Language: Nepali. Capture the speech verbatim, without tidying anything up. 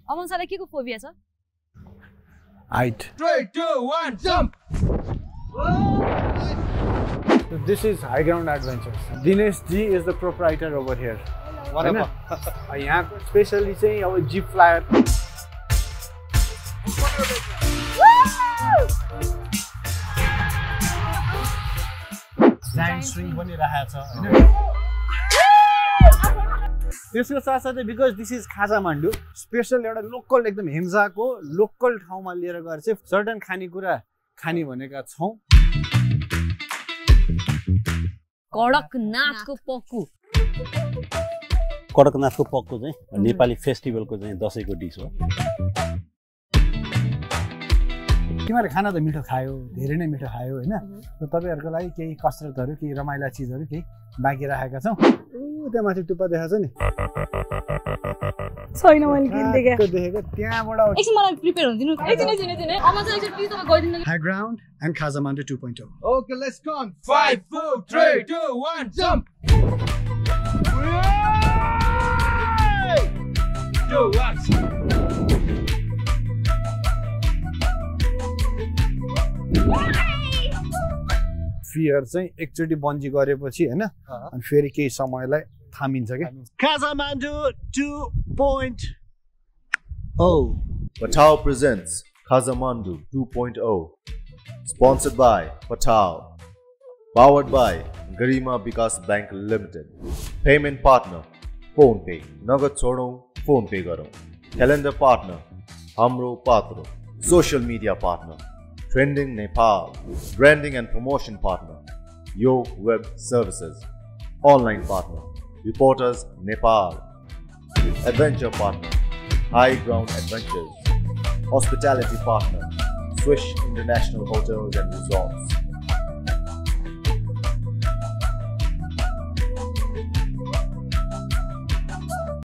अमन सरलाई के को फोबिया छ? Height. three, two, one, jump! So this is High Ground Adventures. Dinesh Ji is the proprietor over here. What about? यहाँको स्पेशली चाहिँ अब जिप फ्लायर. Giant swing पनि राखेको छ हैन. त्यसको साथसाथै बिकज दिस इज खाजामान्डु स्पेशल एउटा लोकल एकदम हेम्जाको लोकल ठाउँमा लिएर गएर चाहिँ सर्टन खानेकुरा खाने भनेका छौँ. कडकनाथको पक्कु कडकनाथको पक्कु चाहिँ नेपाली फेस्टिभलको चाहिँ दशैंको डिस हो. तिमीहरूले खाना त मिठो खायो, धेरै नै मिठो खायो हैन. र तपाईहरुको लागि केही कसरतहरु, केही रमाइला चीजहरु केही बाँकी राखेका छौं. उ त्यहाँ माथि टुप्पा देखाछ नि. छैन मैले किन्दै गए. त्यो देखेको त्यहाँबाट एकछिन मलाई प्रिपेयर हुन दिनु. एकछिन एकछिन एकछिन है. अमा चाहिँ एकछिन प्लिज तपाईँ गइदिनु. High Ground and Khazamandu two point oh. Okay, let's go on. five, four, three, two, one, jump! Two, one. Fear चाहिँ एकचोटी बन्जी गरेपछि हैन अनि फेरि केही समयलाई थामिन्छ के. Khazamandu two point oh. Pathao presents Khazamandu two point oh. Sponsored by Pathao. Powered by Garima Bikash Bank Limited. Payment partner Fone. Nagad chhodau Fone Pay garau. Calendar partner Hamro Patro. Social media partner Trending Nepal. Branding and promotion partner Yo Web Services. Online partner Reporters Nepal. Adventure partner High Ground Adventures. Hospitality partner Swish International Hotels and Resorts.